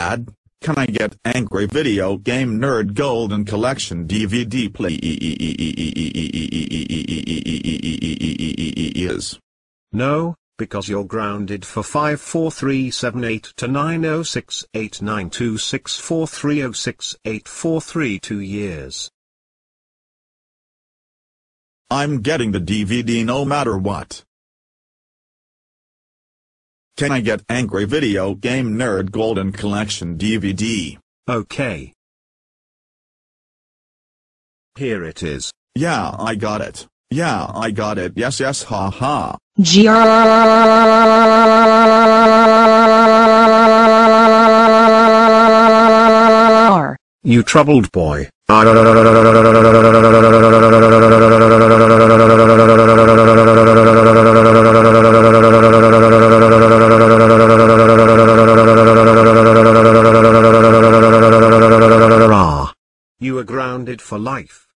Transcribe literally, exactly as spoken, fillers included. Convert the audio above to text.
Dad, can I get Angry Video Game Nerd Golden Collection D V D please? No, because you're grounded for five four three seven eight two nine zero six eight nine two six four three zero six eight four three two years. I'm getting the D V D no matter what. Can I get Angry Video Game Nerd Golden Collection D V D? Okay. Here it is. Yeah, I got it. Yeah, I got it. Yes, yes, ha ha. G R. You troubled boy. You are grounded for life.